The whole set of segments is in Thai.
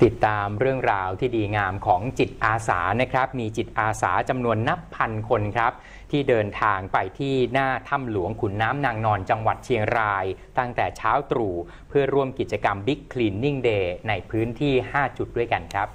ติดตามเรื่องราวที่ดีงามของจิตอาสานะครับมีจิตอาสาจำนวนนับพันคนครับที่เดินทางไปที่หน้าถ้ำหลวงขุนน้ำนางนอนจังหวัดเชียงรายตั้งแต่เช้าตรู่เพื่อร่วมกิจกรรม Big Cleaning Day ในพื้นที่5จุดด้วยกันครับ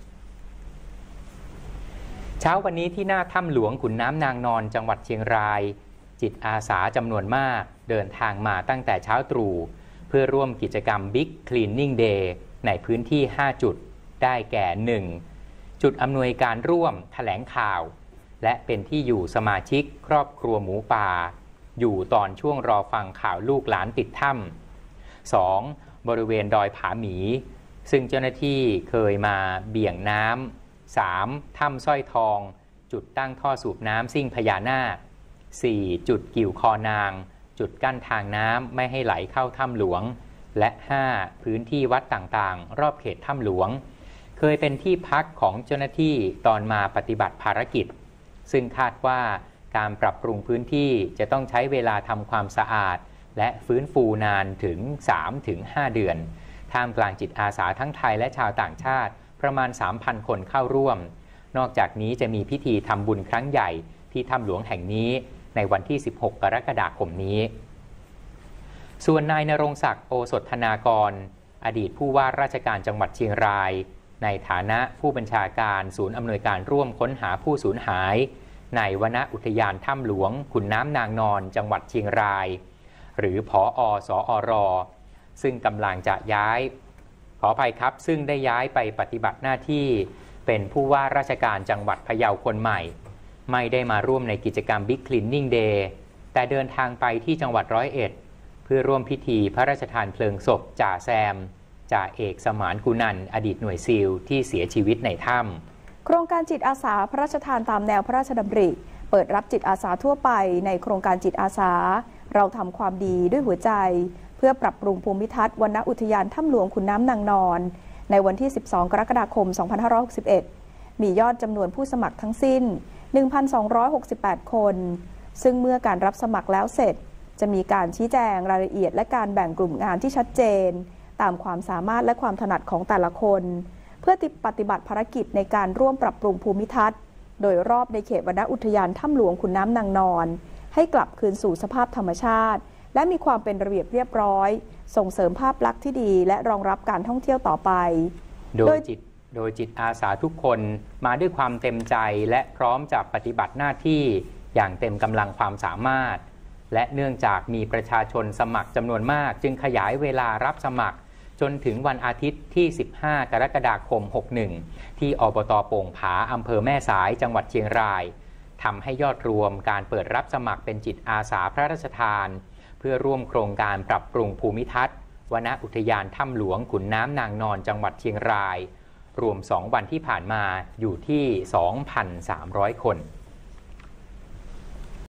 เช้าวันนี้ที่หน้าถ้ำหลวงขุนน้ำนางนอนจังหวัดเชียงรายจิตอาสาจำนวนมากเดินทางมาตั้งแต่เช้าตรู่เพื่อร่วมกิจกรรม Big Cleaning Day ในพื้นที่5จุดได้แก่ 1. จุดอำนวยการร่วมแถลงข่าวและเป็นที่อยู่สมาชิกครอบครัวหมูป่าอยู่ตอนช่วงรอฟังข่าวลูกหลานติดถ้ำ 2. บริเวณดอยผาหมีซึ่งเจ้าหน้าที่เคยมาเบี่ยงน้ำ 3. ถ้ำสร้อยทองจุดตั้งท่อสูบน้ำซิ่งพญานาค 4. จุดกิ่วคอนางจุดกั้นทางน้ำไม่ให้ไหลเข้าถ้ำหลวงและ 5. พื้นที่วัดต่างๆรอบเขตถ้ำหลวงเคยเป็นที่พักของเจ้าหน้าที่ตอนมาปฏิบัติภารกิจซึ่งคาดว่าการปรับปรุงพื้นที่จะต้องใช้เวลาทำความสะอาดและฟื้นฟูนานถึง 3-5 เดือนท่ามกลางจิตอาสาทั้งไทยและชาวต่างชาติประมาณ 3,000 คนเข้าร่วมนอกจากนี้จะมีพิธีทำบุญครั้งใหญ่ที่ถ้ำหลวงแห่งนี้ในวันที่ 16 กรกฎาคมนี้ส่วนนายณรงค์ศักดิ์ โอสถธนากรอดีตผู้ว่าราชการจังหวัดเชียงรายในฐานะผู้บัญชาการศูนย์อำนวยการร่วมค้นหาผู้สูญหายในวนอุทยานถ้ำหลวงขุนน้ำนางนอนจังหวัดเชียงรายหรือผอ.สอร.ซึ่งกำลังจะซึ่งได้ย้ายไปปฏิบัติหน้าที่เป็นผู้ว่าราชการจังหวัดพะเยาคนใหม่ไม่ได้มาร่วมในกิจกรรม Big Cleaning Day แต่เดินทางไปที่จังหวัดร้อยเอ็ดเพื่อร่วมพิธีพระราชทานเพลิงศพจ่าแซมจ่าเอกสมานกุนันท์อดีตหน่วยซีลที่เสียชีวิตในถ้ำโครงการจิตอาสาพระราชทานตามแนวพระราชดำริเปิดรับจิตอาสาทั่วไปในโครงการจิตอาสาเราทำความดีด้วยหัวใจเพื่อปรับปรุงภูมิทัศน์วนอุทยานถ้ำหลวงขุนน้ำนางนอนในวันที่ 12 กรกฎาคม 2561 มียอดจำนวนผู้สมัครทั้งสิ้น 1,268 คนซึ่งเมื่อการรับสมัครแล้วเสร็จจะมีการชี้แจงรายละเอียดและการแบ่งกลุ่มงานที่ชัดเจนตามความสามารถและความถนัดของแต่ละคนเพื่อปฏิบัติภารกิจในการร่วมปรับปรุงภูมิทัศน์โดยรอบในเขตวนอุทยานถ้ำหลวงขุนน้ำนางนอนให้กลับคืนสู่สภาพธรรมชาติและมีความเป็นระเบียบเรียบร้อยส่งเสริมภาพลักษณ์ที่ดีและรองรับการท่องเที่ยวต่อไปโดยจิตอาสาทุกคนมาด้วยความเต็มใจและพร้อมจะปฏิบัติหน้าที่อย่างเต็มกำลังความสามารถและเนื่องจากมีประชาชนสมัครจำนวนมากจึงขยายเวลารับสมัครจนถึงวันอาทิตย์ที่ 15 กรกฎาคม 61 ที่อบต.โป่งผาอำเภอแม่สายจังหวัดเชียงรายทำให้ยอดรวมการเปิดรับสมัครเป็นจิตอาสาพระราชทานเพื่อร่วมโครงการปรับปรุงภูมิทัศน์วนอุทยานถ้ำหลวงขุนน้ำนางนอนจังหวัดเชียงรายรวม2 วันที่ผ่านมาอยู่ที่ 2,300 คน